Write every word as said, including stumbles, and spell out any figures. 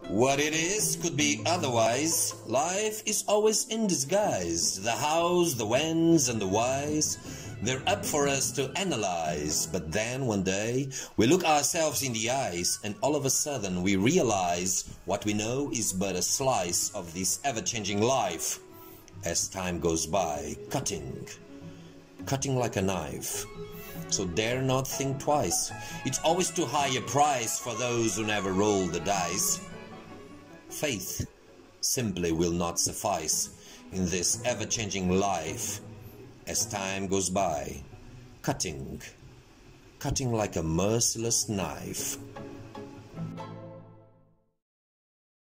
What it is could be otherwise. Life is always in disguise. The hows, the whens, and the whys, they're up for us to analyze. But then one day we look ourselves in the eyes, and all of a sudden we realize what we know is but a slice of this ever-changing life. As time goes by, cutting, cutting like a knife. So dare not think twice. It's always too high a price for those who never roll the dice. Faith simply will not suffice in this ever-changing life. As time goes by, cutting, cutting like a merciless knife.